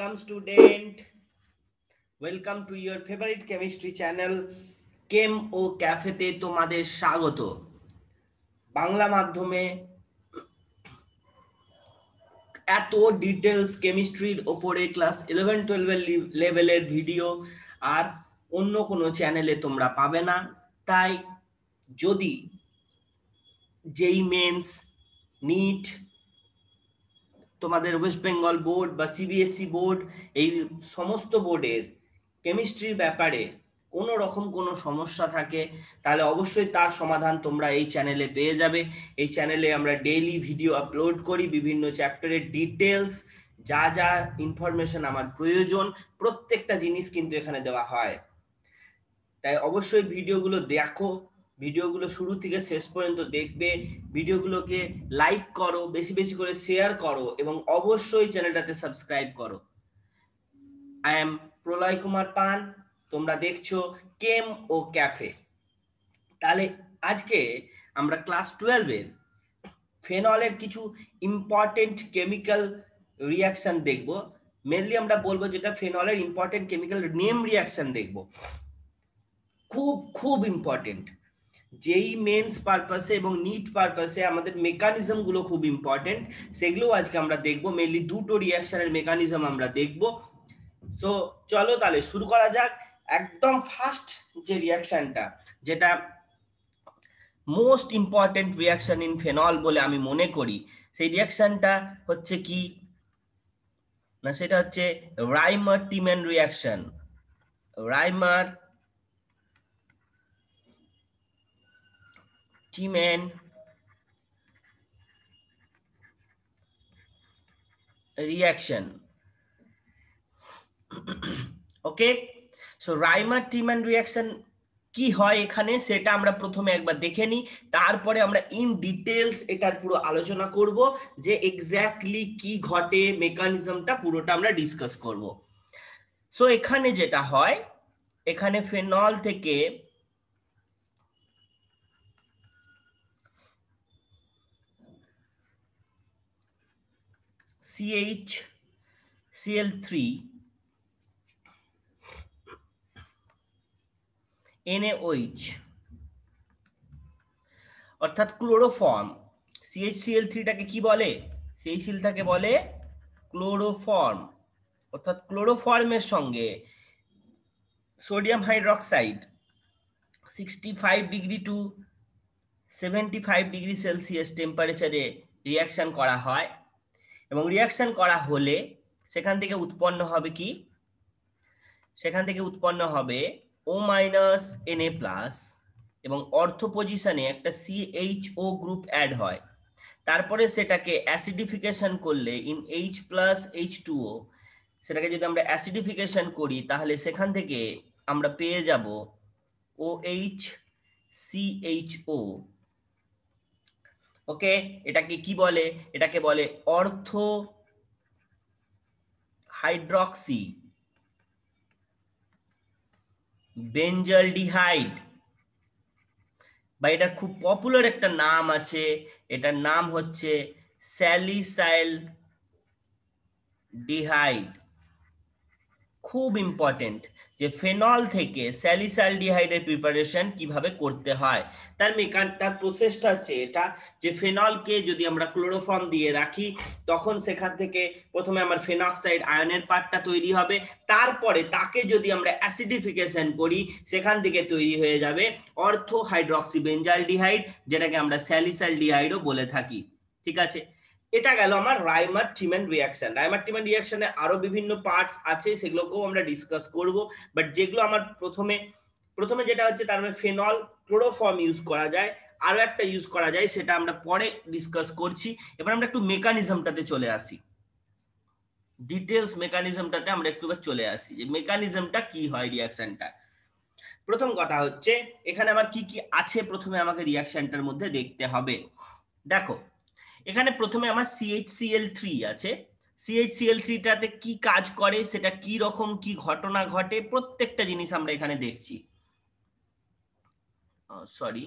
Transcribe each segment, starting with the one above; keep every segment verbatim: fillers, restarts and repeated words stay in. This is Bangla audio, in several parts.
Welcome student. Welcome to your favorite chemistry channel Chem o Cafe তে তোমাদের স্বাগত। বাংলা মাধ্যমে এত ডিটেইলস কেমিস্ট্রির উপরে ক্লাস ইলেভেন টুয়েলভ লেভেলের ভিডিও আর অন্য কোনো চ্যানেলে তোমরা পাবে না। তাই যদি জেই মেন্স, নিট, তোমাদের ওয়েস্ট বেঙ্গল বোর্ড বা সিবিএসই বোর্ড এই সমস্ত বোর্ডের কেমিস্ট্রির ব্যাপারে কোনো রকম কোনো সমস্যা থাকে তাহলে অবশ্যই তার সমাধান তোমরা এই চ্যানেলে পেয়ে যাবে। এই চ্যানেলে আমরা ডেইলি ভিডিও আপলোড করি, বিভিন্ন চ্যাপ্টারের ডিটেলস, যা যা ইনফরমেশন আমার প্রয়োজন প্রত্যেকটা জিনিস কিন্তু এখানে দেওয়া হয়। তাই অবশ্যই ভিডিওগুলো দেখো, ভিডিওগুলো শুরু থেকে শেষ পর্যন্ত দেখবে, ভিডিওগুলোকে লাইক করো, বেশি বেশি করে শেয়ার করো এবং অবশ্যই চ্যানেলটাতে সাবস্ক্রাইব করো। আই এম প্রলয় কুমার পান, তোমরা দেখছো কেম ও ক্যাফে। তাহলে আজকে আমরা ক্লাস টুয়েলভ এর ফেনলের কিছু ইম্পর্টেন্ট কেমিক্যাল রিয়াকশন দেখব। মেনলি আমরা বলবো যেটা ফেনলের ইম্পর্টেন্ট কেমিক্যাল নেম রিয়াকশন দেখব, খুব খুব ইম্পর্টেন্ট। যেই মেন্স পারপাসে এবং নিট পারপাসে আমাদের মেকানিজম গুলো খুব ইম্পর্টেন্ট, সেগুলো আজকে আমরা দেখবো। মেনলি দুটো রিয়াকশনের মেকানিজম আমরা দেখবো। সো চলো তাহলে শুরু করা যাক। একদম ফার্স্ট যে রিয়াকশনটা, যেটা most important reaction in phenol বলে আমি মনে করি, সেই রিয়াকশনটা হচ্ছে কি না, সেটা হচ্ছে Reimer Tiemann reaction. Reimer Tiemann reaction. Okay, so Reimer Tiemann reaction কি হয় এখানে সেটা আমরা প্রথমে একবার দেখে নিই, তারপরে আমরা ইন ডিটেলস এটার পুরো আলোচনা করব যে এক্স্যাক্টলি কি ঘটে, মেকানিজমটা পুরোটা আমরা ডিসকাস করব। সো এখানে যেটা হয়, এখানে ফেনল থেকে C H C L three N A O H অর্থাৎ chloroform. C H C L three টাকে কি বলে? সিএইচসিএলটাকে বলে ক্লোরোফর্ম। অর্থাৎ ক্লোরোফর্মের সঙ্গে sodium hydroxide sixty five degree to seventy five degree Celsius টেম্পারেচারে রিয়াকশন করা হয় এবং রিয়াকশন করা হলে সেখান থেকে উৎপন্ন হবে কি, সেখান থেকে উৎপন্ন হবে O minus N A plus এবং অর্থ পজিশনে একটা C H O group add হয়। তারপরে সেটাকে অ্যাসিডিফিকেশন করলে in H plus H two O, সেটাকে যদি আমরা অ্যাসিডিফিকেশন করি তাহলে সেখান থেকে আমরা পেয়ে যাব O H C H O. Okay, এটাকে কি বলে? এটাকে বলে অর্থ হাইড্রক্সি বেঞ্জালডিহাইড, বা এটা খুব পপুলার একটা নাম আছে, এটার নাম হচ্ছে স্যালিসাইলডিহাইড। খুব ইম্পর্টেন্ট যে ফেনল থেকে স্যালিসাইলডিহাইডের প্রিপারেশন কিভাবে করতে হয়। তার মেকান তার প্রসেসটা হচ্ছে এটা যে ফেনলকে যদি আমরা ক্লোরোফর্ম দিয়ে রাখি তখন সেখান থেকে প্রথমে আমার ফেনক্সাইড আয়নের পার্টটা তৈরি হবে, তারপরে তাকে যদি আমরা অ্যাসিডিফিকেশন করি সেখান থেকে তৈরি হয়ে যাবে অর্থো হাইড্রক্সি বেঞ্জালডিহাইড, যেটাকে আমরা স্যালিসাইলডিহাইডও বলে থাকি। ঠিক আছে, এটা গেল আমার রাইমার টিমেন রিয়াকশন। রাইমার টিমেন রিয়াকশনে আরো বিভিন্ন পার্টস আছে, সেগুলোকেও আমরা ডিসকাস করব, বাট যেগুলো আমার প্রথমে প্রথমে যেটা হচ্ছে তার মানে ফেনল ক্লোরোফর্ম ইউজ করা যায়, আরো একটা ইউজ করা যায়, সেটা আমরা পরে ডিসকাস করছি। এবার আমরা একটু মেকানিজমটাতে চলে আসি, ডিটেলস মেকানিজমটাতে আমরা একটু চলে আসি যে মেকানিজমটা কি হয় রিয়াকশনটা। প্রথম কথা হচ্ছে এখানে আমার কি কি আছে প্রথমে আমাকে রিয়াকশনটার মধ্যে দেখতে হবে। দেখো, এখানে প্রথমে আমার C H C L three আছে। C H C L three টাতে কি কাজ করে, সেটা কি রকম কি ঘটনা ঘটে, প্রত্যেকটা জিনিস আমরা এখানে দেখছি। সরি,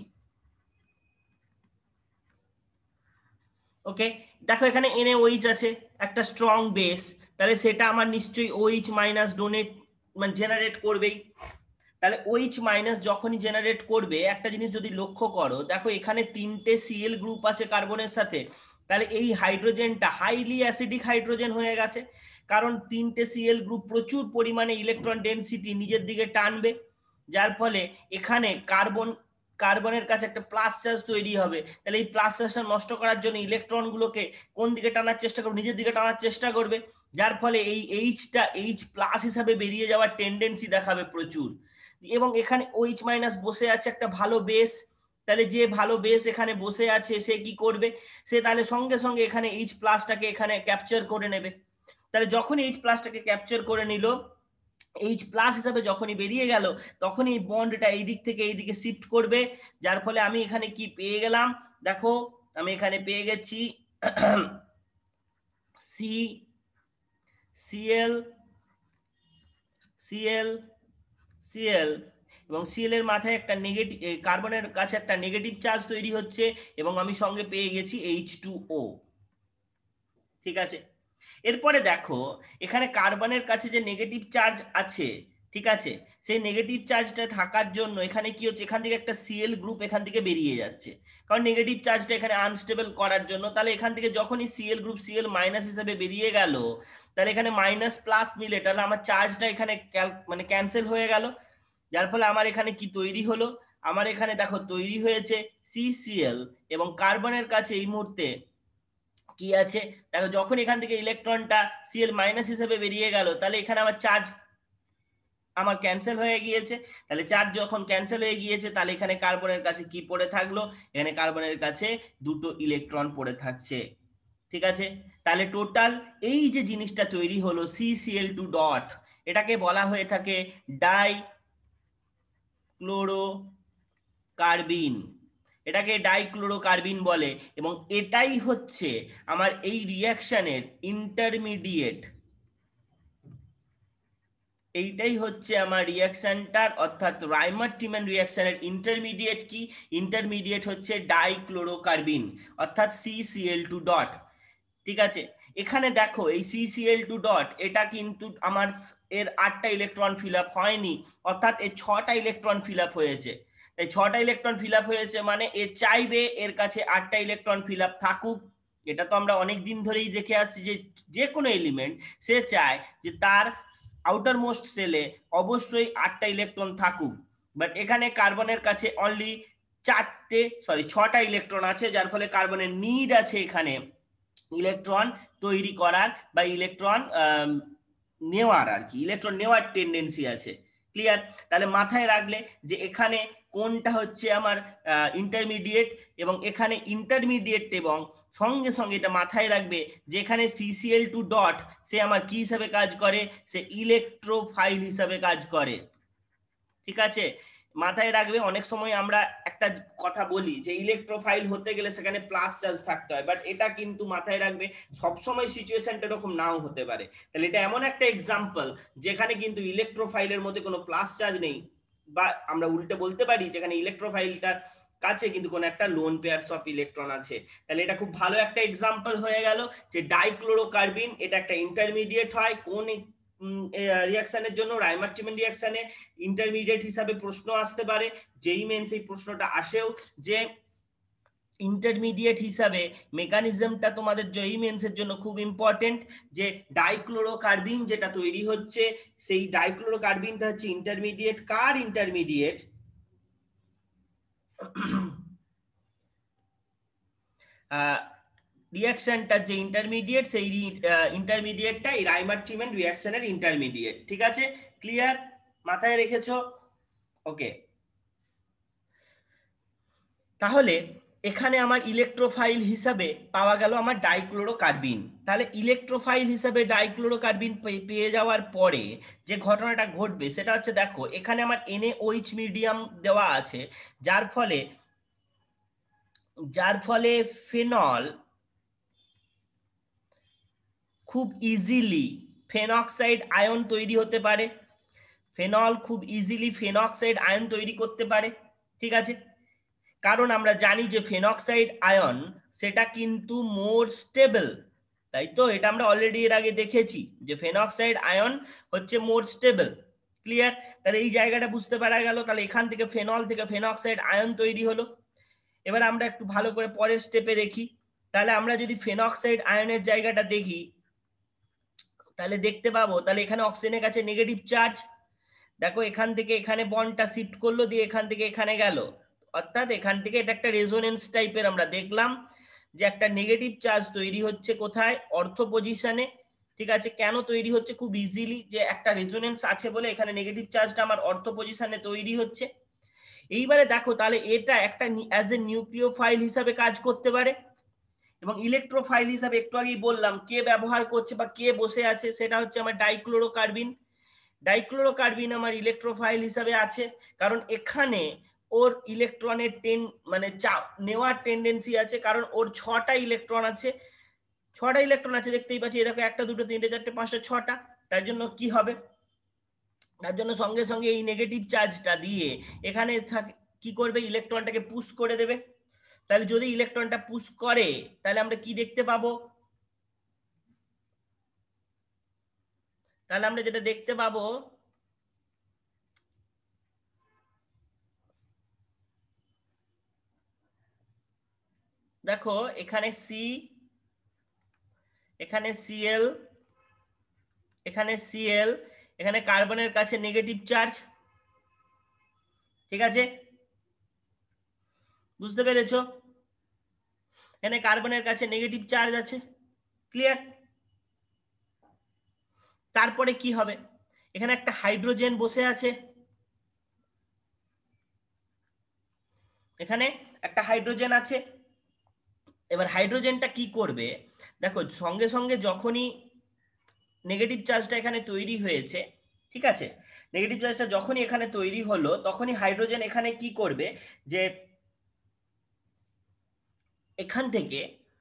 ওকে, দেখো এখানে এন এ ও এইচ আছে, একটা স্ট্রং বেস, তাহলে সেটা আমার নিশ্চয়ই OH মাইনাস ডোনেট মানে জেনারেট করবেই। তাহলে OH মাইনাস যখনই জেনারেট করবে, একটা জিনিস যদি লক্ষ্য করো, দেখো এখানে তিনটে সিএল গ্রুপ আছে কার্বনের সাথে, তাহলে এই হাইড্রোজেনটা হাইলি অ্যাসিডিক হাইড্রোজেন হয়ে গেছে, কারণ তিনটে সিএল গ্রুপ প্রচুর পরিমাণে ইলেকট্রন ডেনসিটি নিজের দিকে টানবে, যার ফলে এখানে কার্বন কার্বনের কাছে একটা প্লাস চার্জ তৈরি হবে। তাহলে এই প্লাস চার্জটা নষ্ট করার জন্য ইলেকট্রনগুলোকে কোন দিকে টানার চেষ্টা করবে, নিজের দিকে টানার চেষ্টা করবে, যার ফলে এই এইচটা এইচ প্লাস হিসাবে বেরিয়ে যাওয়ার টেন্ডেন্সি দেখাবে প্রচুর। এবং এখানে OH মাইনাস বসে আছে একটা ভালো বেস, তাহলে যে ভালো বেস এখানে বসে আছে সে কি করবে, সে তাহলে সঙ্গে সঙ্গে এখানে এইচ প্লাসটাকে এখানে ক্যাপচার করে নেবে। তাহলে যখন এইচ প্লাসটাকে ক্যাপচার করে নিল, এইচ প্লাস হিসাবে যখনই বেরিয়ে গেল, তখনই এই বন্ডটা এই দিক থেকে এই দিকে শিফট করবে, যার ফলে আমি এখানে কি পেয়ে গেলাম, দেখো আমি এখানে পেয়ে গেছি সি সিএল সিএল সিএল এবং সিএল এর মাথায় একটা নেগেটিভ, কার্বনের কাছে একটা নেগেটিভ চার্জ তৈরি হচ্ছে, এবং আমি সঙ্গে পেয়ে গেছি এইচ টু ও। ঠিক আছে, এরপরে দেখো এখানে কার্বনের কাছে যে নেগেটিভ চার্জ আছে, ঠিক আছে, সেই নেগেটিভ চার্জটা থাকার জন্য এখানে কি হচ্ছে, এখান থেকে একটা সিএল গ্রুপ এখান থেকে বেরিয়ে যাচ্ছে, কারণ নেগেটিভ চার্জটা এখানে আনস্টেবল করার জন্য। তাহলে এখান থেকে যখনই সিএল গ্রুপ সিএল মাইনাস হিসেবে বেরিয়ে গেল, তাহলে এখানে মাইনাস প্লাস মিলে, তাহলে আমার চার্জটা এখানে মানে ক্যান্সেল হয়ে গেল, যার ফলে আমার এখানে কি তৈরি হলো, আমার এখানে দেখো তৈরি হয়েছে সিসিএল, এবং কার্বনের কাছে এই মুহূর্তে কি আছে, দেখো যখন এখান থেকে ইলেকট্রনটা সিএল মাইনাস হিসেবে বেরিয়ে গেল, তাহলে এখানে আমার চার্জ আমার ক্যান্সেল হয়ে গিয়েছে। তাহলে চার্জ যখন ক্যান্সেল হয়ে গিয়েছে, তাহলে এখানে কার্বনের কাছে কি পড়ে থাকলো, এখানে কার্বনের কাছে দুটো ইলেকট্রন পড়ে থাকছে। ঠিক আছে, তাহলে টোটাল এই যে জিনিসটা তৈরি হলো C C L two dot, এটাকে বলা হয়ে থাকে ডাই ক্লোরোকার্বিন, এটাকে ডাইক্লোরোকার্বিন বলে, এবং এটাই হচ্ছে আমার এই রিঅ্যাকশনের ইন্টারমিডিয়েট, এইটাই হচ্ছে আমার রিঅ্যাকশনটার, অর্থাৎ রাইমার-টিম্যান রিঅ্যাকশনের ইন্টারমিডিয়েট কি, ইন্টারমিডিয়েট হচ্ছে ডাইক্লোরোকার্বিন অর্থাৎ C C L two dot. ঠিক আছে, এখানে দেখো এই C C L two dot, এটা কিন্তু আমার এর আটটা ইলেকট্রন ফিল আপ হয়নি, অর্থাৎ এর ছটা ইলেকট্রন ফিল আপ হয়েছে। এই ছটা ইলেকট্রন ফিল আপ হয়েছে মানে এ চাইবে এর কাছে আটটা ইলেকট্রন ফিল আপ থাকুক। এটা তো আমরা অনেক দিন ধরেই দেখে আসছি যে যে কোনো এলিমেন্ট সে চায় যে তার আউটার মোস্ট সেলে অবশ্যই আটটা ইলেকট্রন থাকুক, বাট এখানে কার্বনের কাছে অনলি চারটে সরি ছটা ইলেকট্রন আছে, যার ফলে কার্বনের নিড আছে এখানে ইলেকট্রন তৈরি করার বা ইলেকট্রন নেওয়ার, আর কি ইলেকট্রন নেওয়ার টেন্ডেন্সি আছে। ক্লিয়ার? তাহলে মাথায় রাখলে যে এখানে কোনটা হচ্ছে আমার ইন্টারমিডিয়েট, এবং এখানে ইন্টারমিডিয়েট, এবং সঙ্গে সঙ্গে এটা মাথায় রাখবে যে এখানে সিসিএল টু ডট সে আমার কি হিসাবে কাজ করে, সে ইলেকট্রোফাইল হিসাবে কাজ করে। ঠিক আছে, মাথায় রাখবে অনেক সময় আমরা একটা কথা বলি যে ইলেকট্রোফাইল হতে গেলে সেখানে প্লাস চার্জ থাকতে হয়, বাট এটা কিন্তু মাথায় রাখবে সবসময় সিচুয়েশনটা এরকম নাও হতে পারে। তাহলে এটা এমন একটা এক্সাম্পল যেখানে কিন্তু ইলেকট্রোফাইলের মধ্যে কোনো প্লাস চার্জ নেই, বা আমরা উল্টে বলতে পারি যেখানে ইলেকট্রোফাইলটার কাছে কিন্তু কোনো একটা লোন পেয়ারস অফ ইলেকট্রন আছে। তাহলে এটা খুব ভালো একটা এক্সাম্পল হয়ে গেল যে ডাইক্লোরোকার্বিন এটা একটা ইন্টারমিডিয়েট হয় কোন রিঅ্যাকশনের জন্য, রাইমার-টিম্যান রিঅ্যাকশনে ইন্টারমিডিয়েট হিসাবে প্রশ্ন আসতে পারে, যেই মেন্স এই প্রশ্নটা আসেও যে ইন্টারমিডিয়েট হিসাবে মেকানিজমটা তোমাদের যেই মেন্সের জন্য খুব ইম্পর্টেন্ট, যে ডাইক্লোরোকার্বিন যেটা তৈরি হচ্ছে সেই ডাইক্লোরোকার্বিনটা হচ্ছে ইন্টারমিডিয়েট। কার ইন্টারমিডিয়েট? আহ রিঅ্যাকশনটা যে ইন্টারমিডিয়েট, সেই ইন্টারমিডিয়েটটা এই রাইমার-টিম্যান রিঅ্যাকশনের ইন্টারমিডিয়েট। ঠিক আছে, ক্লিয়ার? মাথায় রেখেছো? ওকে, তাহলে এখানে আমার ইলেকট্রোফাইল হিসাবে পাওয়া গেল আমার ডাইক্লোরোকার্বিন। তাহলে ইলেকট্রোফাইল হিসাবে ডাইক্লোরোকার্বিন পেয়ে যাওয়ার পরে যে ঘটনাটা ঘটবে সেটা হচ্ছে, দেখো এখানে আমার এনএওএইচ মিডিয়াম দেওয়া আছে, যার ফলে যার ফলে ফেনল খুব ইজিলি ফেনক্সাইড আয়ন তৈরি হতে পারে, ফেনল খুব ইজিলি ফেনক্সাইড আয়ন তৈরি করতে পারে। ঠিক আছে, কারণ আমরা জানি যে ফেনক্সাইড আয়ন সেটা কিন্তু মোর স্টেবল, তাই তো, এটা আমরা অলরেডি এর আগে দেখেছি যে ফেনক্সাইড আয়ন হচ্ছে মোর স্টেবল। ক্লিয়ার? তাহলে এই জায়গাটা বুঝতে পারা গেল। তাহলে এখান থেকে ফেনল থেকে ফেনক্সাইড আয়ন তৈরি হলো। এবার আমরা একটু ভালো করে পরের স্টেপে দেখি। তাহলে আমরা যদি ফেনক্সাইড আয়নের জায়গাটা দেখি তাহলে দেখতে পাবো, তাহলে এখানে অক্সিজেনের কাছে নেগেটিভ চার্জ, দেখো এখান থেকে এখানে বন্ডটা শিফট করলো, দিয়ে এখান থেকে এখানে গেল, অর্থাৎ এখান থেকে এটা একটা রেজোনেন্স টাইপের আমরা দেখলাম যে একটা নেগেটিভ চার্জ তৈরি হচ্ছে কোথায়, অর্থ পজিশনে। ঠিক আছে, কেন তৈরি হচ্ছে? খুব ইজিলি, যে একটা রেজোনেন্স আছে বলে এখানে নেগেটিভ চার্জটা আমার অর্থ পজিশনে তৈরি হচ্ছে। এইবারে দেখো তাহলে এটা একটা অ্যাজ এ নিউক্লিওফাইল হিসাবে কাজ করতে পারে, এবং ইলেকট্রোফাইল হিসাবে একটু আগেই বললাম কে ব্যবহার করছে বা কে বসে আছে, সেটা হচ্ছে আমার ডাইক্লোরোকার্বিন। ডাইক্লোরোকার্বিন আমার ইলেকট্রোফাইল হিসাবে আছে, কারণ এখানে ওর ইলেকট্রনের টেন মানে চাপ নেওয়ার টেন্ডেন্সি আছে, কারণ ওর ছটা ইলেকট্রন আছে। ছটা ইলেকট্রন আছে দেখতেই পাচ্ছি, দেখো একটা দুটো তিনটে চারটে পাঁচটা ছটা। তার জন্য কি হবে, তার জন্য সঙ্গে সঙ্গে এই নেগেটিভ চার্জটা দিয়ে এখানে কি করবে, ইলেকট্রনটাকে পুশ করে দেবে। তাহলে যদি ইলেকট্রনটা পুশ করে তাহলে আমরা কি দেখতে পাবো, তাহলে আমরা যেটা দেখতে পাবো, দেখো এখানে সি, এখানে সিএল, এখানে সিএল, এখানে কার্বনের কাছে নেগেটিভ চার্জ। ঠিক আছে, বুঝতে পেরেছো? এখানে কার্বনের কাছে নেগেটিভ চার্জ আছে। ক্লিয়ার? তারপরে কি হবে, এখানে একটা হাইড্রোজেন বসে আছে, এখানে একটা হাইড্রোজেন আছে। এবার হাইড্রোজেনটা কি করবে, দেখো সঙ্গে সঙ্গে যখনই নেগেটিভ চার্জটা এখানে তৈরি হয়েছে, ঠিক আছে, নেগেটিভ চার্জটা যখনই এখানে তৈরি হলো তখনই হাইড্রোজেন এখানে কি করবে, যে এখান থেকে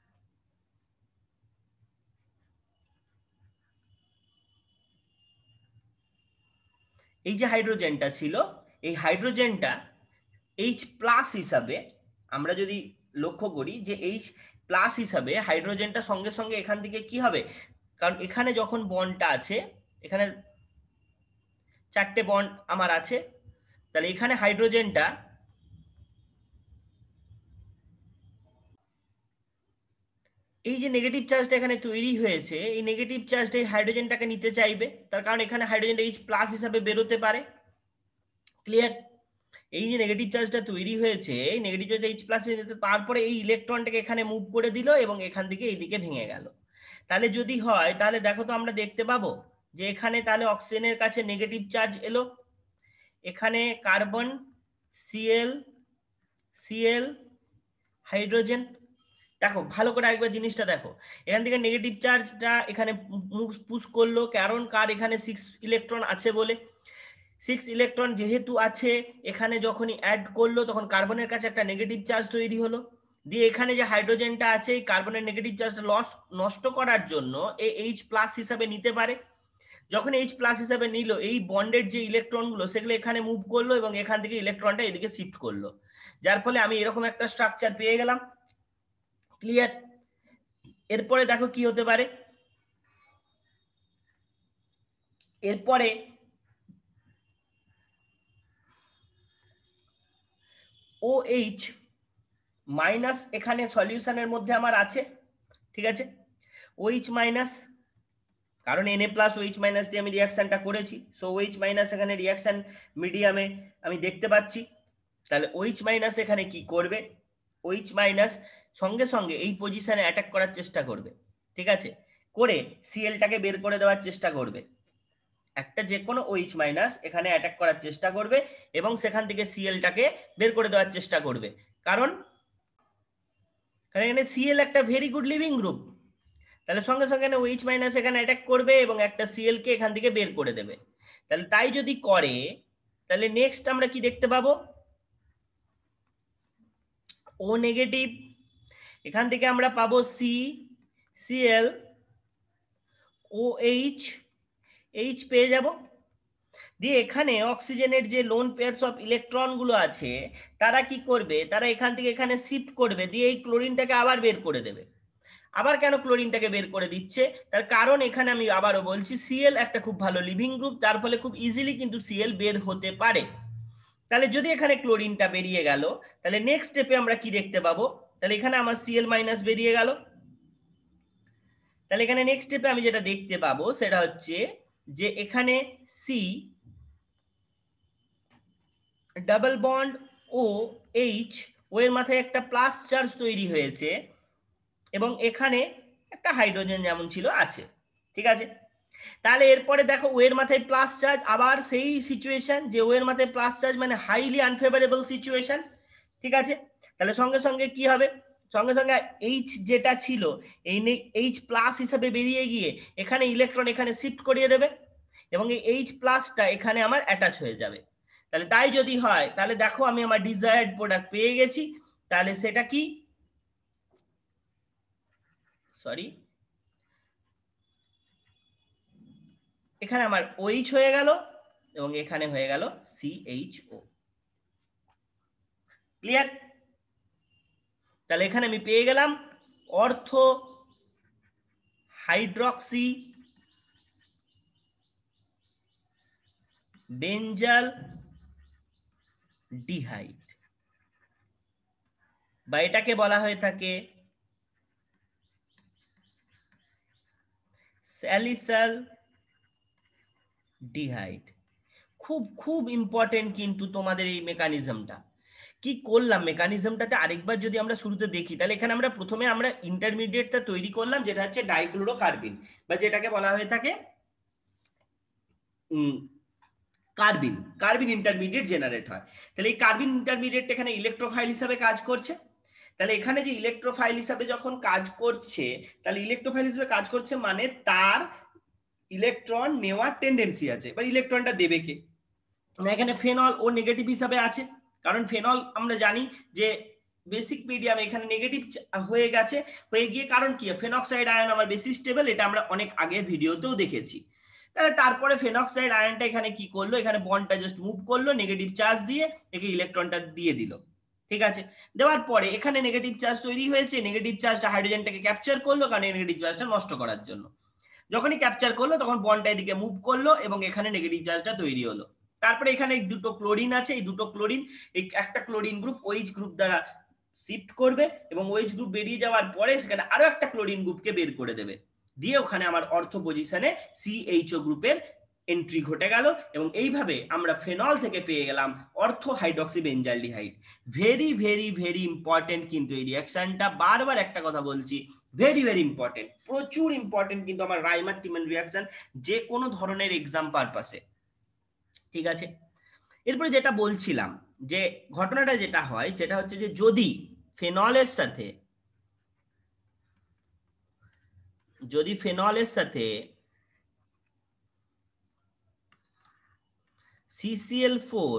এই যে হাইড্রোজেনটা ছিল, এই হাইড্রোজেনটা এইচ প্লাস হিসাবে আমরা যদি লক্ষ্য করি যে এইচ প্লাস হিসাবে হাইড্রোজেনটা সঙ্গে সঙ্গে এখান থেকে কি হবে, কারণ এখানে যখন বন্ডটা আছে, এখানে চারটে বন্ড আমার আছে, তাহলে এখানে হাইড্রোজেনটা এই যে নেগেটিভ চার্জটা এখানে তৈরি হয়েছে, এই নেগেটিভ চার্জটা এই হাইড্রোজেনটাকে নিতে চাইবে, তার কারণ এখানে হাইড্রোজেনটা এইচ প্লাস হিসাবে বেরোতে পারে। ক্লিয়ার? এই যে নেগেটিভ চার্জটা তৈরি হয়েছে, এই নেগেটিভ চার্জটা এইচ প্লাস, তারপরে এই ইলেকট্রনটাকে এখানে মুভ করে দিল এবং এখান থেকে এইদিকে ভেঙে গেল। তাহলে যদি হয় তাহলে দেখো তো আমরা দেখতে পাবো যে এখানে তাহলে অক্সিজেনের কাছে নেগেটিভ চার্জ এলো, এখানে কার্বন, সিএল, সিএল, হাইড্রোজেন। দেখো ভালো করে একবার জিনিসটা দেখো, এখান থেকে নেগেটিভ চার্জটা এখানে পুশ করলো, কারণ কার এখানে সিক্স ইলেকট্রন আছে বলে। সিক্স ইলেকট্রন যেহেতু আছে, এখানে যখনই অ্যাড করলো তখন কার্বনের কাছে একটা নেগেটিভ চার্জ তৈরি হলো, দিয়ে এখানে যে হাইড্রোজেনটা আছে এই কার্বনের নেগেটিভ চার্জটা লস নষ্ট করার জন্য এই এইচ প্লাস হিসাবে নিতে পারে। যখন এইচ প্লাস হিসাবে নিল, এই বন্ডের যে ইলেকট্রনগুলো সেগুলো এখানে মুভ করলো এবং এখান থেকে ইলেকট্রনটা এদিকে শিফট করলো, যার ফলে আমি এরকম একটা স্ট্রাকচার পেয়ে গেলাম। ক্লিয়ার? এরপরে দেখো কি হতে পারে, এরপরে OH মাইনাস এখানে সলিউশনের মধ্যে আমার আছে। ঠিক আছে, OH মাইনাস, কারণ Na প্লাস OH মাইনাস দিয়ে আমি রিয়াকশনটা করেছি, সো OH মাইনাস এখানে রিয়াকশন মিডিয়ামে আমি দেখতে পাচ্ছি। তাহলে OH মাইনাস এখানে কি করবে, OH মাইনাস সঙ্গে সঙ্গে এই পজিশনে অ্যাটাক করার চেষ্টা করবে। ঠিক আছে, করে সিএলটাকে বের করে দেওয়ার চেষ্টা করবে, একটা যে কোনো OH মাইনাস এখানে অ্যাটাক করার চেষ্টা করবে এবং সেখান থেকে সিএলটাকে বের করে দেওয়ার চেষ্টা করবে, কারণ কারণ এখানে সিএল একটা ভেরি গুড লিভিং গ্রুপ। তাহলে সঙ্গে সঙ্গে OH মাইনাস এখানে অ্যাটাক করবে এবং একটা সিএল কে এখান থেকে বের করে দেবে। তাহলে তাই যদি করে তাহলে নেক্সট আমরা কি দেখতে পাবো, ও নেগেটিভ, এখান থেকে আমরা পাবো সি, সিএল, OH, H পেয়ে যাব, দিয়ে এখানে অক্সিজেনের যে লোন পেয়ারস অফ ইলেকট্রন গুলো আছে তারা কি করবে, তারা এখান থেকে এখানে শিফট করবে, দিয়ে এই ক্লোরিনটাকে আবার বের করে দেবে। আবার কেন ক্লোরিনটাকে বের করে দিচ্ছে, তার কারণ এখানে আমি আবারও বলছি সিএল একটা খুব ভালো লিভিং গ্রুপ, তার ফলে খুব ইজিলি কিন্তু সিএল বের হতে পারে। তাহলে যদি এখানে ক্লোরিনটা বেরিয়ে গেল, তাহলে নেক্সট স্টেপে আমরা কি দেখতে পাবো, তাহলে এখানে আমার সিএল মাইনাস বেরিয়ে গেল। তাহলে এখানে নেক্সট স্টেপে আমি যেটা দেখতে পাবো সেটা হচ্ছে যে এখানে C double bond O H, O এর মাথায় একটা প্লাস চার্জ তৈরি হয়েছে এবং এখানে একটা হাইড্রোজেন যেমন ছিল আছে, ঠিক আছে। তাহলে এরপরে দেখো ও এর মাথায় প্লাস চার্জ, আবার সেই সিচুয়েশন যে ও এর মাথায় প্লাস চার্জ মানে হাইলি আনফেভারেবল সিচুয়েশন, ঠিক আছে। তাহলে সঙ্গে সঙ্গে কি হবে, সঙ্গে সঙ্গে এইচ যেটা ছিল এই এইচ প্লাস হিসাবে বেরিয়ে গিয়ে এখানে ইলেকট্রন এখানে শিফট করিয়ে দেবে এবং এই এইচ প্লাসটা এখানে আমার অ্যাটাচ হয়ে যাবে। তাহলে তাই যদি হয় তাহলে দেখো আমি আমার ডিজায়ার্ড প্রোডাক্ট পেয়ে গেছি। তাহলে সেটা কি, সরি এখানে আমার ওইচ হয়ে গেল এবং এখানে হয়ে গেল সিএইচও। ক্লিয়ার? তাহলে এখানে আমি পেয়ে গেলাম অর্থো হাইড্রক্সি বেঞ্জাল ডিহাইড, বা এটাকে বলা হয়ে থাকে স্যালিসাল ডিহাইড। খুব খুব ইম্পর্টেন্ট কিন্তু তোমাদের এই মেকানিজমটা। কি করলাম মেকানিজমটাতে আরেকবার যদি আমরা শুরুতে দেখি, তাহলে এখানে আমরা প্রথমে আমরা ইন্টারমিডিয়েটটা তৈরি করলাম যেটা হচ্ছে ডাইক্লোরোকার্বিন, বা যেটাকে বলা হয়ে থাকে কার্বিন। কার্বিন ইন্টারমিডিয়েট জেনারেট হয়। তাহলে এই কার্বিন ইন্টারমিডিয়েট এখানে ইলেকট্রোফাইল হিসাবে কাজ করছে। তাহলে এখানে যে ইলেকট্রোফাইল হিসাবে যখন কাজ করছে, তাহলে ইলেকট্রোফাইল হিসাবে কাজ করছে মানে তার ইলেকট্রন নেওয়ার টেন্ডেন্সি আছে। এবার ইলেকট্রনটা দেবে কে, না এখানে ফেনল ও নেগেটিভ হিসাবে আছে, কারণ ফেনল আমরা জানি যে বেসিক মিডিয়াম এখানে নেগেটিভ হয়ে গেছে, হয়ে গিয়ে কারণ কি ফেনক্সাইড আয়ন আমার বেশি স্টেবল, এটা আমরা অনেক আগের ভিডিওতেও দেখেছি। তাহলে তারপরে ফেনক্সাইড আয়নটা এখানে কি করলো, এখানে বন্ডটা জাস্ট মুভ করলো, নেগেটিভ চার্জ দিয়ে একে ইলেকট্রনটা দিয়ে দিল, ঠিক আছে। দেওয়ার পরে এখানে নেগেটিভ চার্জ তৈরি হয়েছে, নেগেটিভ চার্জটা হাইড্রোজেনটাকে ক্যাপচার করলো, কারণ নেগেটিভ চার্জটা নষ্ট করার জন্য। যখনই ক্যাপচার করলো তখন বন্ডটা এদিকে মুভ করলো এবং এখানে নেগেটিভ চার্জটা তৈরি হলো। তারপরে এখানে দুটো ক্লোরিন আছে, এই দুটো ক্লোরিন এই একটা ক্লোরিন গ্রুপ ওইচ গ্রুপ দ্বারা শিফট করবে এবং ওইচ গ্রুপ বেরিয়ে যাওয়ার পরে সেখানে আরো একটা ক্লোরিন গ্রুপকে বের করে দেবে, দিয়ে ওখানে আমার অর্থ পজিশনে সিএইচও গ্রুপের এন্ট্রি ঘটে গেল এবং এইভাবে আমরা ফেনল থেকে পেয়ে গেলাম ortho hydroxy benzaldehyde. Very very very important কিন্তু এই রিঅ্যাকশনটা, বারবার একটা কথা বলছি, ভেরি ভেরি ইম্পর্টেন্ট, প্রচুর ইম্পর্টেন্ট কিন্তু আমার রাইমার টিমেন রিঅ্যাকশন যে কোনো ধরনের এক্সাম পারপাসে, ঠিক আছে। এরপরে যেটা বলছিলাম যে ঘটনাটা যেটা হয় যেটা হচ্ছে যে যদি ফেনলের সাথে যদি ফেনলের সাথে সিসিএল ফোর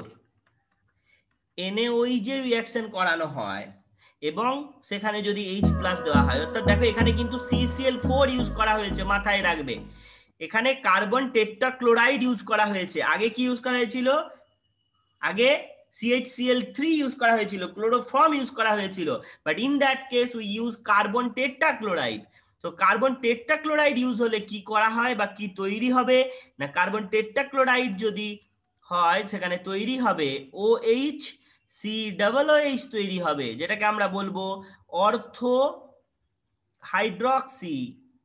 এনএওইচ এর রিঅ্যাকশন করানো হয় এবং সেখানে যদি এইচ প্লাস দেওয়া হয়, অর্থাৎ দেখো এখানে কিন্তু সিসিএল ফোর ইউজ করা হয়েছে, মাথায় রাখবে এখানে কার্বন টেট্রাক্লোরাইড ইউজ করা হয়েছে। আগে কি ইউজ করা হয়েছিল, আগে সিএইচসিএল থ্রি ইউজ করা হয়েছিল, ক্লোরোফর্ম ইউজ করা হয়েছিল, but in that case we use carbon tetrachloride. তো কার্বন টেট্রাক্লোরাইড ইউজ হলে কি করা হয় বা কি তৈরি হবে না, কার্বন টেট্রাক্লোরাইড যদি হয় সেখানে তৈরি হবে ওএইচ সি ডাবল ওএইচ তৈরি হবে, যেটাকে আমরা বলবো অর্থো হাইড্রক্সি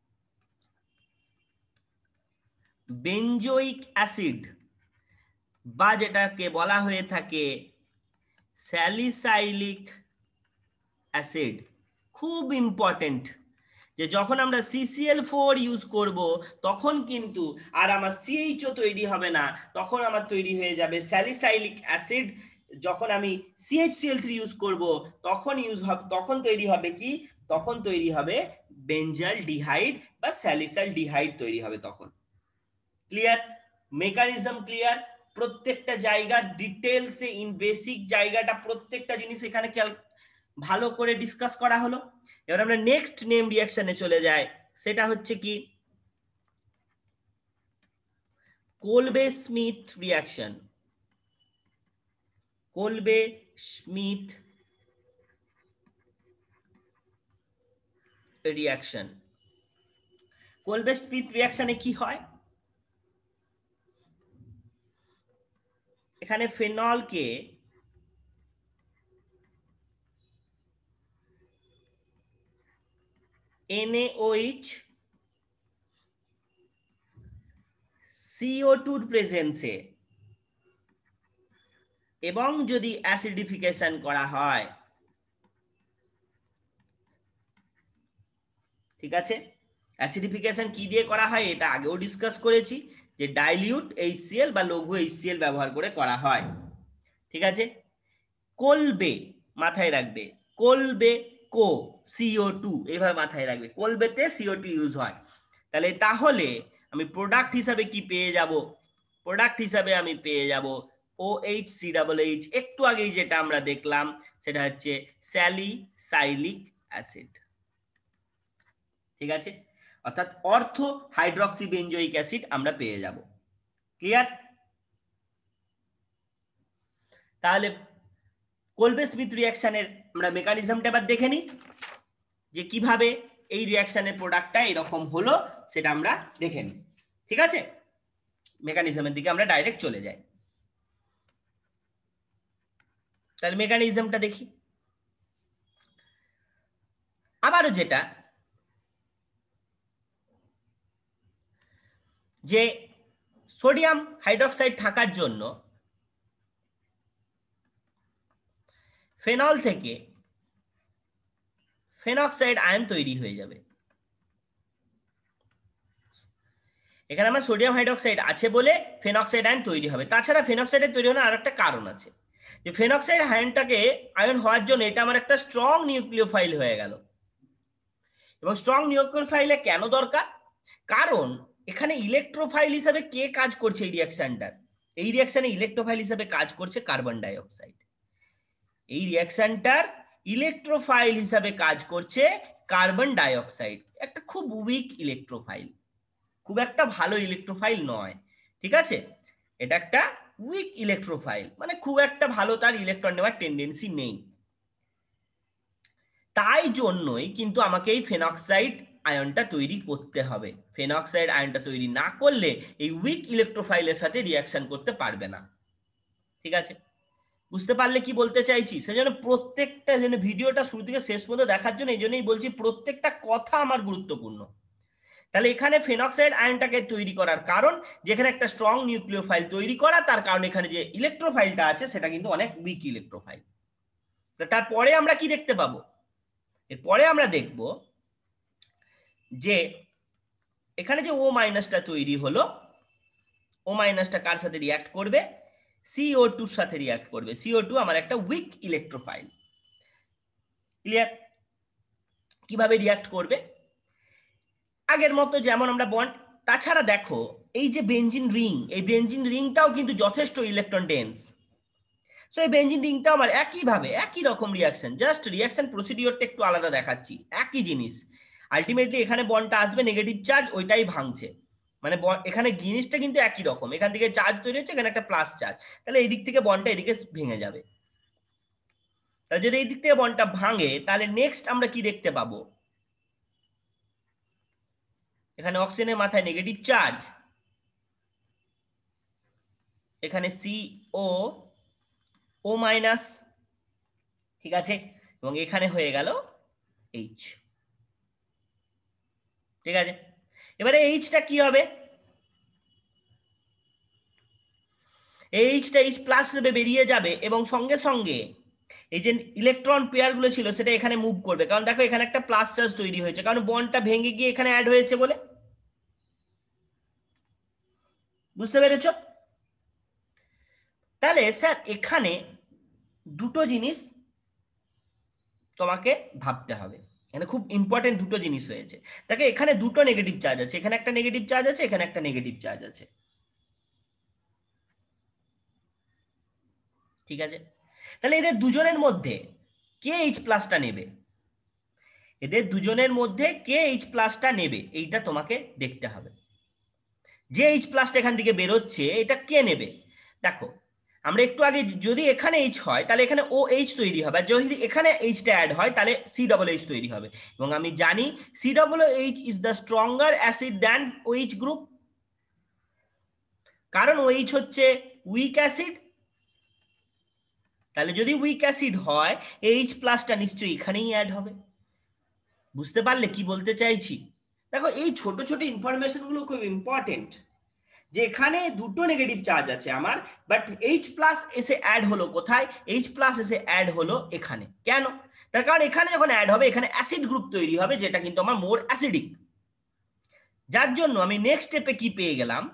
বেঞ্জোইক অ্যাসিড, বা যেটাকে বলা হয়ে থাকে স্যালিসাইলিক অ্যাসিড। খুব ইম্পর্টেন্ট যে যখন আমরা সিসিএল ফোর ইউজ করব তখন কিন্তু আর আমার সিএইচও তৈরি হবে না, তখন আমার তৈরি হয়ে যাবে স্যালিসাইলিক অ্যাসিড। যখন আমি সিএইচসিএল থ্রি ইউজ করব তখন ইউজ হবে তখন তৈরি হবে কি, তখন তৈরি হবে বেঞ্জাল ডিহাইড বা স্যালিসাইল ডিহাইড তৈরি হবে তখন। ক্লিয়ার? Mechanism clear? প্রত্যেকটা জায়গা ডিটেলসে ইন বেসিক জায়গাটা প্রত্যেকটা জিনিস এখানে ভালো করে ডিসকাস করা হলো। এবার আমরা নেক্সট নেম রিঅ্যাকশনে চলে যাই, সেটা হচ্ছে কি Kolbe Schmitt reaction. Kolbe Schmitt reaction. Kolbe Schmitt রিয়াকশনে কি হয়, এখানে ফেনলকে এনএওএইচ সিও টু প্রেজেন্সে এবং যদি অ্যাসিডিফিকেশন করা হয়, ঠিক আছে, অ্যাসিডিফিকেশন কি দিয়ে করা হয় এটা আগেও ডিসকাস করেছি, যে ডাইলিউট এইচসিএল বা লঘু এইচসিএল ব্যবহার করে করা হয়, ঠিক আছে। কোলবে মাথায় রাখবে, কোলবে কো সিও টু এইভাবে মাথায় রাখবে, কোলবেতে সিও টু ইউজ হয়। তাহলে তাহলে আমি প্রোডাক্ট হিসাবে কি পেয়ে যাব, প্রোডাক্ট হিসাবে আমি পেয়ে যাব ওএইচ সি ডাবল এইচ, একটু আগেই যেটা আমরা দেখলাম সেটা হচ্ছে স্যালিসাইলিক অ্যাসিড, ঠিক আছে, অর্থাৎ অর্থ হাইড্রক্সি বেঞ্জোইক অ্যাসিড আমরা পেয়ে যাব। ক্লিয়ার? তাহলে কোলবে স্মিথ রিঅ্যাকশনের আমরা মেকানিজমটা এবার দেখে নিই, যে কিভাবে এই রিঅ্যাকশনের প্রোডাক্টটা এরকম হলো সেটা আমরা দেখে নিই, ঠিক আছে। মেকানিজমের দিকে আমরা ডাইরেক্ট চলে যাই। তাহলে মেকানিজমটা দেখি। আবারও যেটা, যে সোডিয়াম হাইড্রোক্সাইড থাকার জন্য ফেনল থেকে ফেনক্সাইড আয়ন তৈরি হয়ে যাবে। এখানে আমার সোডিয়াম হাইড্রোক্সাইড আছে বলে ফেনক্সাইড আয়ন তৈরি হবে। তাছাড়া ফেনক্সাইডের তৈরি হওয়ার আরেকটা কারণ আছে, যে ফেনক্সাইড আয়নটাকে আয়ন হওয়ার জন্য এটা আমার একটা স্ট্রং নিউক্লিওফাইল হয়ে গেল। এবং স্ট্রং নিউক্লিওফাইলে কেন দরকার? কারণ এখানে ইলেকট্রোফাইল হিসাবে কে কাজ করছে এই রিঅ্যাকশনটার? এই রিঅ্যাকশনে ইলেকট্রোফাইল হিসাবে কাজ করছে কার্বন ডাইঅক্সাইড। এই রিঅ্যাকশনটার ইলেকট্রোফাইল হিসাবে কাজ করছে কার্বন ডাইঅক্সাইড, একটা খুব উইক ইলেকট্রোফাইল, খুব একটা ভালো ইলেকট্রোফাইল নয়, ঠিক আছে। এটা একটা উইক ইলেকট্রোফাইল, মানে খুব একটা ভালো তার ইলেকট্রন নেওয়ার টেন্ডেন্সি নেই। তাই জন্যই কিন্তু আমাকে এই ফেনক্সাইড আয়নটা তৈরি করতে হবে। ফেনক্সাইড আয়নটা তৈরি না করলে এই উইক ইলেকট্রোফাইলের সাথে রিঅ্যাকশন করতে পারবে না, ঠিক আছে। বুঝতে পারলে কি বলতে চাইছি? সেজন্য প্রত্যেকটা যেন ভিডিওটা শুরু থেকে শেষ পর্যন্ত দেখার জন্য এই জন্যই বলছি প্রত্যেকটা কথা আমার গুরুত্বপূর্ণ। তাহলে এখানে ফেনক্সাইড আয়নটাকে তৈরি করার কারণ, যেখানে একটা স্ট্রং নিউক্লিওফাইল তৈরি করা, তার কারণ এখানে যে ইলেকট্রোফাইলটা আছে সেটা কিন্তু অনেক উইক ইলেকট্রোফাইল। তারপরে আমরা কি দেখতে পাবো? এরপরে আমরা দেখব যে এখানে যে ও মাইনাসটা তৈরি হলো, ও মাইনাসটা কার সাথে রিঅ্যাক্ট করবে? সিও টু এর সাথে রিঅ্যাক্ট করবে। সিও টু আমার একটা উইক ইলেকট্রোফাইল। ক্লিয়ার? কিভাবে রিঅ্যাক্ট করবে? আগের মতো যেমন আমরা বন্ড, তাছাড়া দেখো এই যে বেনজিন রিং, এই বেনজিন রিংটাও কিন্তু যথেষ্ট ইলেকট্রন ডেন্স। সো এই বেনজিন রিংটাও আমার একইভাবে একই রকম রিঅ্যাকশন, জাস্ট রিঅ্যাকশন প্রসিডিওরটা একটু আলাদা দেখাচ্ছি, একই জিনিস। আলটিমেটলি এখানে বন্ডটা আসবে, নেগেটিভ চার্জ ওইটাই ভাঙছে, মানে এখানে জিনিসটা কিন্তু একই রকম। এখান থেকে চার্জ তৈরি হচ্ছে, এখানে একটা প্লাস চার্জ, তাহলে এই দিক থেকে বন্ডটা এদিকে ভেঙে যাবে। তাহলে যদি এই দিক থেকে বন্ডটা ভাঙে, তাহলে নেক্সট আমরা কি দেখতে পাবো? এখানে অক্সিজেনের মাথায় নেগেটিভ চার্জ, এখানে সি ও ও মাইনাস, ঠিক আছে, এবং এখানে হয়ে গেল এইচ, ঠিক আছে। এবারে এইচটা কি হবে? এইচটা এইচ প্লাস হিসেবে বেরিয়ে যাবে এবং সঙ্গে সঙ্গে এই যে ইলেকট্রন পেয়ার গুলো ছিল সেটা এখানে মুভ করবে, কারণ দেখো এখানে একটা প্লাস চার্জ তৈরি হয়েছে, কারণ বন্ডটা ভেঙে গিয়ে এখানে অ্যাড হয়েছে বলে। বুঝতে পেরেছ? তাহলে স্যার এখানে দুটো জিনিস তোমাকে ভাবতে হবে, এখানে খুব ইম্পর্টেন্ট দুটো জিনিস হয়েছে। দেখো এখানে দুটো নেগেটিভ চার্জ আছে, এখানে একটা নেগেটিভ চার্জ আছে, এখানে একটা নেগেটিভ চার্জ আছে, ঠিক আছে। তাহলে এদের দুজনের মধ্যে কে এইচ প্লাসটা নেবে? এদের দুজনের মধ্যে কে এইচ প্লাসটা নেবে এইটা তোমাকে দেখতে হবে। যে এইচ প্লাসটা এখান থেকে বেরোচ্ছে এটা কে নেবে? দেখো আমরা একটু আগে যদি এখানে এইচ হয় তাহলে এখানে ও এইচ তৈরি হবে, আর যদি এখানে এইচটা অ্যাড হয় তাহলে সি ডবল এইচ তৈরি হবে। এবং আমি জানি C double H is the stronger acid than O H group, কারণ ওএইচ হচ্ছে উইক অ্যাসিড। তাহলে যদি উইক অ্যাসিড হয় এইচ প্লাসটা নিশ্চয়ই এখানেই অ্যাড হবে। বুঝতে পারলে কি বলতে চাইছি? দেখো এই ছোট ছোট ইনফরমেশন গুলো খুব ইম্পর্টেন্ট, যে এখানে দুটো নেগেটিভ চার্জ আছে আমার, বাট এইচ প্লাস এসে অ্যাড হলো কোথায়? এইচ প্লাস এসে অ্যাড হলো এখানে। কেন? তার কারণ এখানে যখন অ্যাড হবে এখানে অ্যাসিড গ্রুপ তৈরি হবে, যেটা কিন্তু আমার মোর অ্যাসিডিক। যার জন্য আমি নেক্সট স্টেপে কি পেয়ে গেলাম,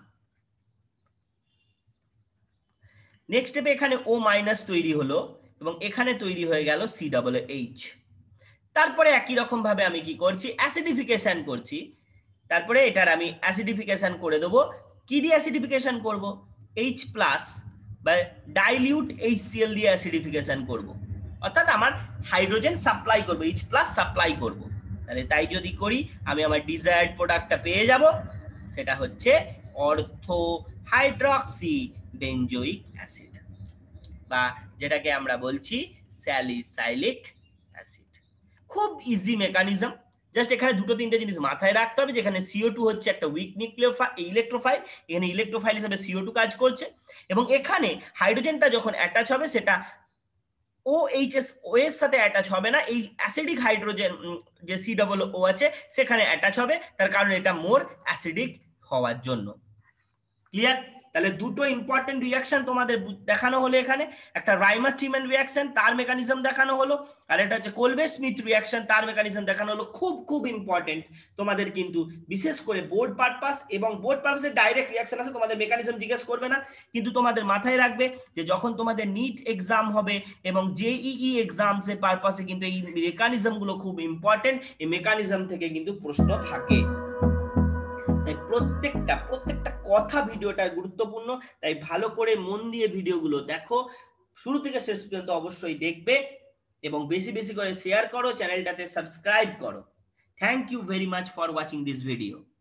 নেক্সট স্টেপে এখানে ও মাইনাস তৈরি হলো এবং এখানে তৈরি হয়ে গেল সি ডবল এইচ। তারপরে একই রকম ভাবে আমি কি করছি, অ্যাসিডিফিকেশন করছি। তারপরে এটার আমি অ্যাসিডিফিকেশন করে দেবো। কি দিয়ে অ্যাসিডিফিকেশন করব? এইচ প্লাস বা ডাইলিউট এইচসিএল দিয়ে অ্যাসিডিফিকেশন করব, অর্থাৎ আমার হাইড্রোজেন সাপ্লাই করব, এইচ প্লাস সাপ্লাই করব। তাহলে তাই যদি করি আমি আমার ডিজায়ার্ড প্রোডাক্টটা পেয়ে যাব, সেটা হচ্ছে অর্থো হাইড্রক্সি বেঞ্জোইক অ্যাসিড, বা যেটাকে আমরা বলছি স্যালিসাইলিক অ্যাসিড। খুব ইজি মেকানিজম, জাস্ট এখানে দুটো তিনটে জিনিস মাথায় রাখতে হবে, যেখানে সিও টু হচ্ছে একটা উইক নিউক্লিওফাইল ইলেকট্রোফাইল, এখানে ইলেকট্রোফাইল হিসেবে সিও টু কাজ করছে, এবং এখানে হাইড্রোজেনটা যখন অ্যাটাচ হবে সেটা ও এইচ এস ও এর সাথে অ্যাটাচ হবে না, এই অ্যাসিডিক হাইড্রোজেন যে সি ডবল ও আছে সেখানে অ্যাটাচ হবে, তার কারণ এটা মোর অ্যাসিডিক হওয়ার জন্য। ক্লিয়ার? তাহলে দুটো ইম্পর্টেন্ট রিঅ্যাকশন তোমাদের দেখানো হলো এখানে, একটা রাইমার-টিমেন রিঅ্যাকশন তার মেকানিজম দেখানো হলো, আর এটা হচ্ছে কোলবে-স্মিথ রিঅ্যাকশন তার মেকানিজম দেখানো হলো। খুব খুব ইম্পর্টেন্ট তোমাদের, কিন্তু বিশেষ করে বোর্ড পারপাস এবং বোর্ড পারপাসে ডাইরেক্ট রিঅ্যাকশন আছে, তোমাদের মেকানিজম জিজ্ঞেস করবে না, কিন্তু তোমাদের মাথায় রাখবে যে যখন তোমাদের নিট এক্সাম হবে এবং জেইই এক্সামস এর পারপাসে কিন্তু এই মেকানিজম গুলো খুব ইম্পর্টেন্ট, এই মেকানিজম থেকে কিন্তু প্রশ্ন থাকে। প্রত্যেকটা প্রত্যেকটা কথা ভিডিওটা গুরুত্বপূর্ণ, তাই ভালো করে মন দিয়ে ভিডিওগুলো দেখো, শুরু থেকে শেষ পর্যন্ত অবশ্যই দেখবে এবং বেশি বেশি করে শেয়ার করো, চ্যানেলটাতে সাবস্ক্রাইব করো। Thank you very much for watching this video.